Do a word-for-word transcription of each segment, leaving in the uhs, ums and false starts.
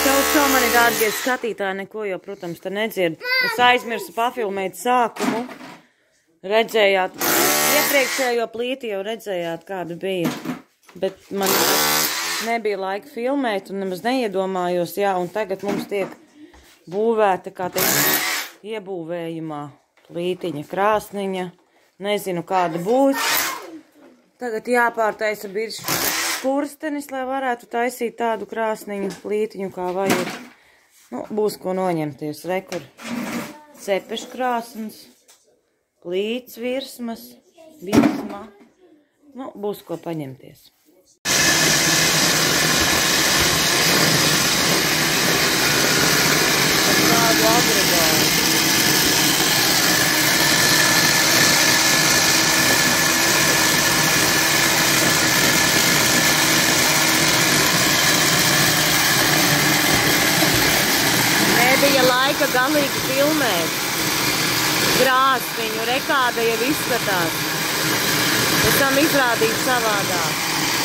Čau, čau, mani dārgie skatītāji, neko jau, protams, te nedzird. Es aizmirsu pafilmēt sākumu. Redzējāt, iepriekšējo plīti jau redzējāt, kāda bija. Bet man nebija laika filmēt un nemaz neiedomājos, jā, un tagad mums tiek būvēta, kā teikt, iebūvējumā plītiņa, krāsniņa. Nezinu, kāda būs. Tagad jāpārtaisa bišķi skurstenis, lai varētu taisīt tādu krāsniņu plītiņu, kā vajag. Nu, būs ko noņemties. Rekur cepešu krāsns, plīts virsmas, virsma. Nu, būs ko paņemties. Tādu agregātu. Nebija laika galīgi filmēt krāsniņu, rekāda jau izskatās. Pēc tam izrādīt savādāk.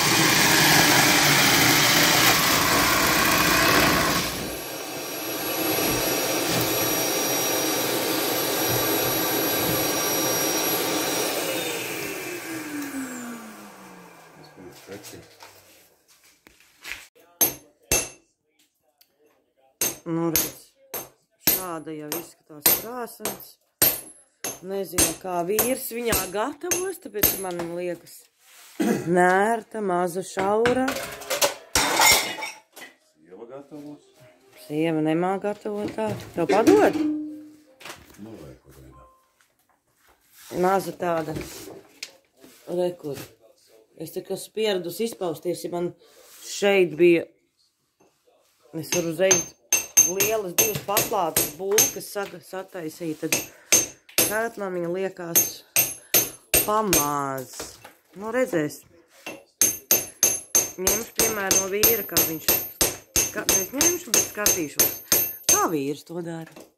Nu, redz, šāda jau izskatās krāsns. Nezinu, kā vīrs viņā gatavos, tāpēc man liekas nērta, maza, šaura. Sieva gatavos? Sieva nemā gatavot tā. Tev padod? Nu, rekur veidā. Maza tāda. Rekur. Es tikai spieradus izpausties, ja man šeit bija, es varu uzreiz lielas divas paplātas bulkas sataisīt, tad šeit man viņa liekas pamāz. Nu, redzēs. Ņemšu, piemēram, no vīra, kā viņš, kā, es ņemšu, bet skatīšos, kā vīrs to dara.